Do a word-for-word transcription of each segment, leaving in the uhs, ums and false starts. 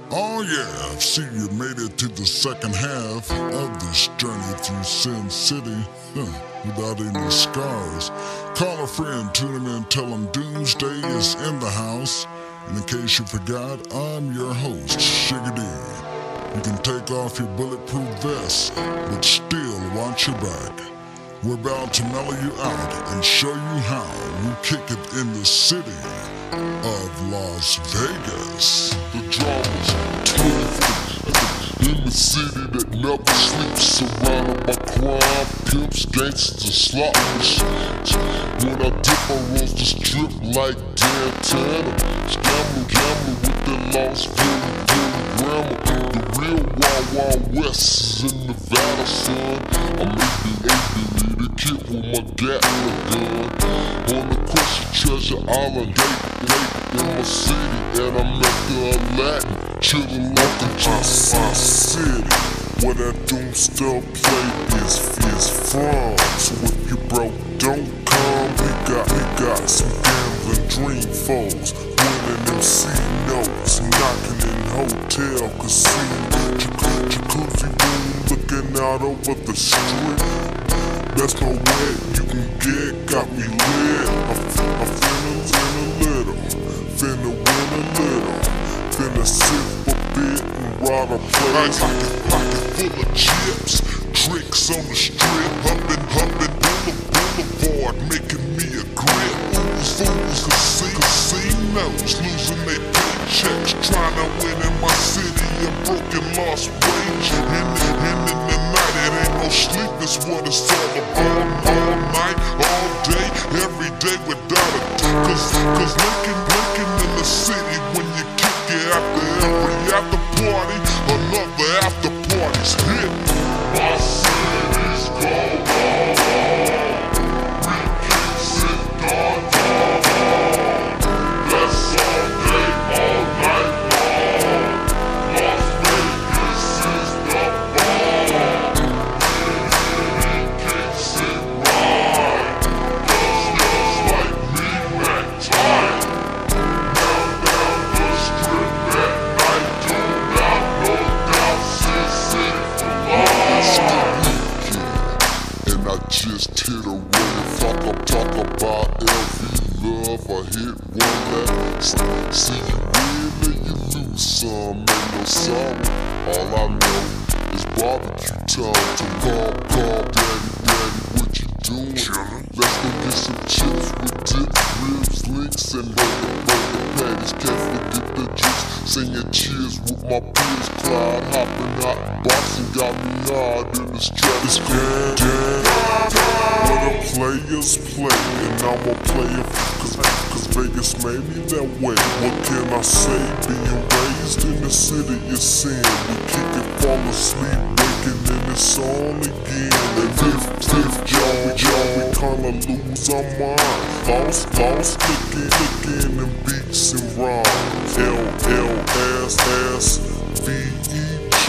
Oh yeah, I see you made it to the second half of this journey through Sin City, huh, without any scars. Call a friend, tune him in, tell him Doomsday is in the house. And in case you forgot, I'm your host, Shiggity. You can take off your bulletproof vest, but still watch your back. We're about to mellow you out and show you how we kick it in the city of Las Vegas. The drama's tough in the city that never sleeps, surrounded by crime, pimps, gangsters, and slot machines. When I dip, I rolls the strip like Dantana. Scambler, gambler with that Las Vegas grammar. The real Wild Wild West is in Nevada, son. I'm maybe the kid with my Gatling gun. On the Question Treasure Island, gate, gate in my city, and I'm at the Latin, chillin' like a just my city, where that Doomsday play is, is from. So if you broke, don't come. We got, we got some gambling dream folks, winning M C notes, knocking in hotel, casino, jacuzzi room, looking out over the street. That's no way you can get, got me lit. I'm, I'm finna win a little, finna win a little, finna sip a bit and ride a plate. Pocket, pocket full of chips, tricks on the strip, humping, humping on the boulevard, making me a grip. Fools, fools, casino, casinos, losing their paychecks, trying to win in my city, a broken lost wage. And, and in the night, it ain't no sleep, it's what it's all about. All night, all day, every day without a doubt. Cause, cause Lincoln, Lincoln in the city, when you kick it after every after party, another after party's hit. My city's gone on. We can sit on on. That's all day, all night long. Las Vegas is the bomb. You can't sit right, cause just like me, Mac tight. Down, down the strip at night, don't got no doubt, Sin City for life. And I just hit a wave, fuck up, talk about L V love, I hit one that. See you win and you lose some, ain't no sorrow. All I know is barbecue time to call, call, daddy, daddy, what you doing? Chillin'. Let's go get some chips with dip, ribs, links, and burger, burger patties. Can't forget the juice, singing cheers with my peers. Clyde hopping hot, boxing got me hard in the strap. It's grand, where the players play, and I'm a player cause, cause Vegas made me that way. What can I say? Being raised in the city is sin. We kick it, fall asleep, waking, and it's on again. And if, if y'all, y'all, we kinda lose our mind. Lost, lost, looking, looking, and beats and rhymes. L, L, S, S, V, E, G,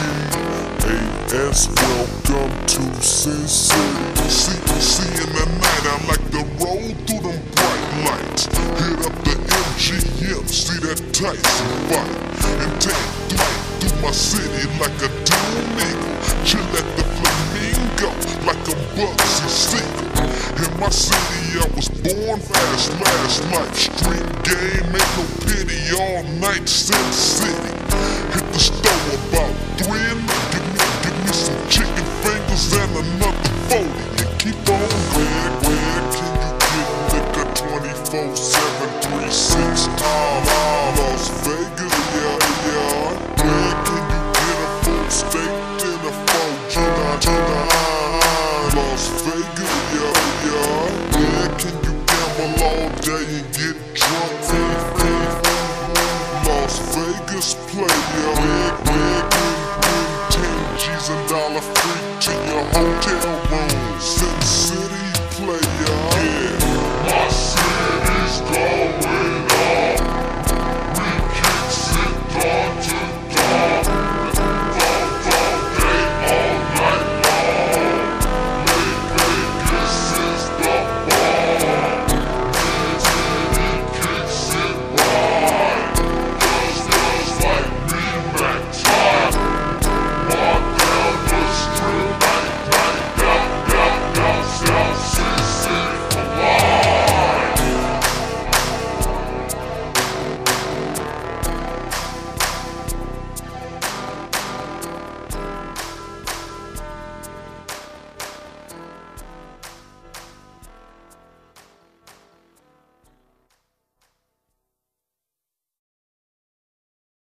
A, S. Welcome to Sin City. See, see in the night, I like to roll through them bright lights. Hit up the M G M, see that Tyson fight. And take flight through my city like a doom eagle. Chill at the Flamingo like a Bugsy Siegel. In my city, I was born fast, last life. Street game, ain't no pity, all night, Sin City. Hit the store about three and give me, give me some chicken fingers and another forty. And keep on, where, where can you get liquor twenty-four seven, three sixty-five? Las Vegas, yeah, yeah. Where can you get a full steak dinner for G nine? Las Vegas, yeah, yeah. Where can you gamble all day and get drunk? Las Vegas player.